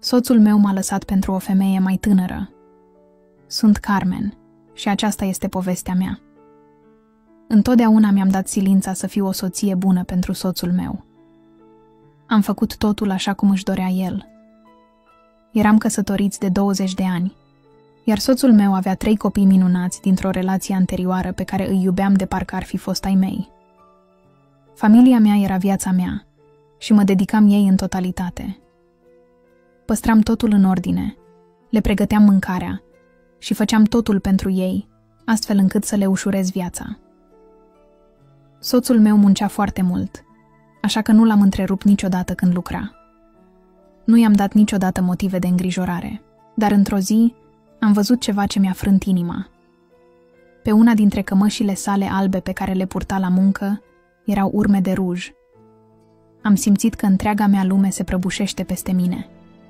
Soțul meu m-a lăsat pentru o femeie mai tânără. Sunt Carmen și aceasta este povestea mea. Întotdeauna mi-am dat silința să fiu o soție bună pentru soțul meu. Am făcut totul așa cum își dorea el. Eram căsătoriți de 20 de ani, iar soțul meu avea 3 copii minunați dintr-o relație anterioară pe care îi iubeam de parcă ar fi fost ai mei. Familia mea era viața mea și mă dedicam ei în totalitate. Păstram totul în ordine, le pregăteam mâncarea și făceam totul pentru ei, astfel încât să le ușurez viața. Soțul meu muncea foarte mult, așa că nu l-am întrerupt niciodată când lucra. Nu i-am dat niciodată motive de îngrijorare, dar într-o zi am văzut ceva ce mi-a frânt inima. Pe una dintre cămășile sale albe pe care le purta la muncă erau urme de ruj. Am simțit că întreaga mea lume se prăbușește peste mine.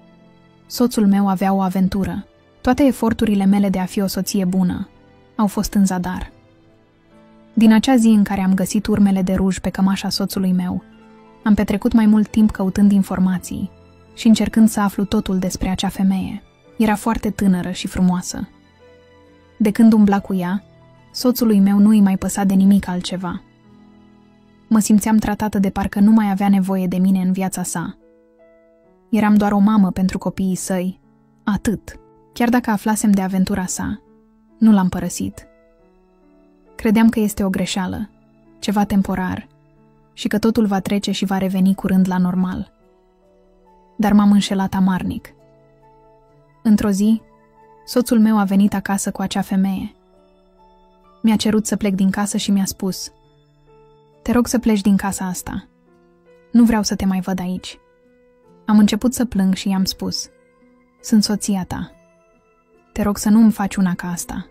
Soțul meu avea o aventură. Toate eforturile mele de a fi o soție bună au fost în zadar. Din acea zi în care am găsit urmele de ruj pe cămașa soțului meu, am petrecut mai mult timp căutând informații și încercând să aflu totul despre acea femeie. Era foarte tânără și frumoasă. De când umbla cu ea, soțului meu nu îi mai păsa de nimic altceva. Mă simțeam tratată de parcă nu mai avea nevoie de mine în viața sa. Eram doar o mamă pentru copiii săi, atât. Chiar dacă aflasem de aventura sa, nu l-am părăsit. Credeam că este o greșeală, ceva temporar, și că totul va trece și va reveni curând la normal. Dar m-am înșelat amarnic. Într-o zi, soțul meu a venit acasă cu acea femeie. Mi-a cerut să plec din casă și mi-a spus: "Te rog să pleci din casa asta. Nu vreau să te mai văd aici." Am început să plâng și i-am spus: "Sunt soția ta. Te rog să nu îmi faci una ca asta."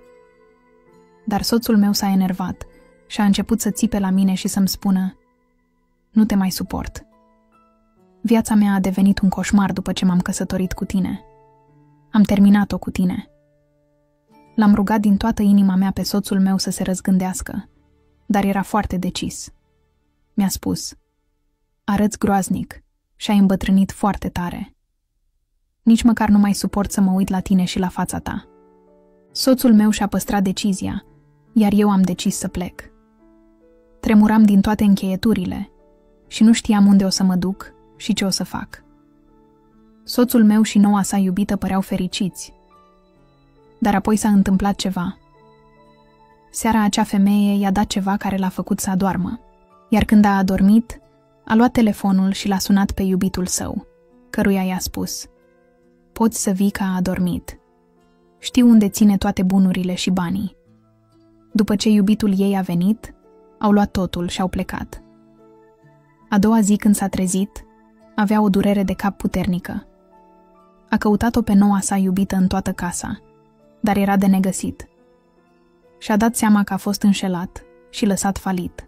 Dar soțul meu s-a enervat și a început să țipe la mine și să-mi spună: "Nu te mai suport. Viața mea a devenit un coșmar după ce m-am căsătorit cu tine. Am terminat-o cu tine." L-am rugat din toată inima mea pe soțul meu să se răzgândească, dar era foarte decis. Mi-a spus: "Arăți groaznic și ai îmbătrânit foarte tare. Nici măcar nu mai suport să mă uit la tine și la fața ta." Soțul meu și-a păstrat decizia, iar eu am decis să plec. Tremuram din toate încheieturile și nu știam unde o să mă duc și ce o să fac. Soțul meu și noua sa iubită păreau fericiți. Dar apoi s-a întâmplat ceva. Seara acea femeie i-a dat ceva care l-a făcut să adoarmă, iar când a adormit, a luat telefonul și l-a sunat pe iubitul său, căruia i-a spus: "Poți să vii că a adormit. Știu unde ține toate bunurile și banii." După ce iubitul ei a venit, au luat totul și au plecat. A doua zi când s-a trezit, avea o durere de cap puternică. A căutat-o pe noua sa iubită în toată casa, dar era de negăsit. Și-a dat seama că a fost înșelat și lăsat falit.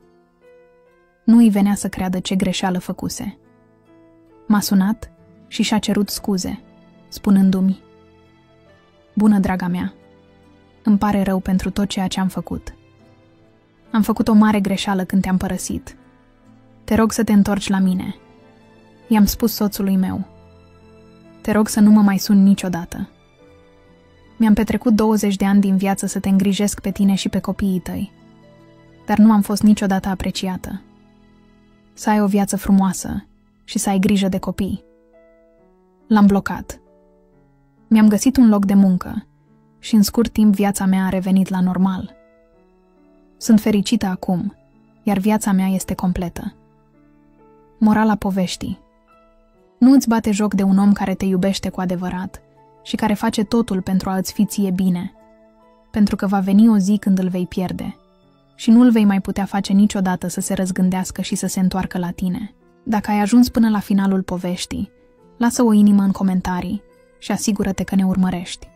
Nu îi venea să creadă ce greșeală făcuse. M-a sunat și și-a cerut scuze, spunându-mi: "Bună, draga mea, îmi pare rău pentru tot ceea ce am făcut. Am făcut o mare greșeală când te-am părăsit. Te rog să te întorci la mine." I-am spus soțului meu: "Te rog să nu mă mai suni niciodată. Mi-am petrecut 20 de ani din viață să te îngrijesc pe tine și pe copiii tăi, dar nu am fost niciodată apreciată. Să ai o viață frumoasă și să ai grijă de copii." L-am blocat. Mi-am găsit un loc de muncă și în scurt timp viața mea a revenit la normal. Sunt fericită acum, iar viața mea este completă. Morala poveștii: nu îți bate joc de un om care te iubește cu adevărat și care face totul pentru a îți fi ție bine, pentru că va veni o zi când îl vei pierde și nu îl vei mai putea face niciodată să se răzgândească și să se întoarcă la tine. Dacă ai ajuns până la finalul poveștii, lasă o inimă în comentarii și asigură-te că ne urmărești.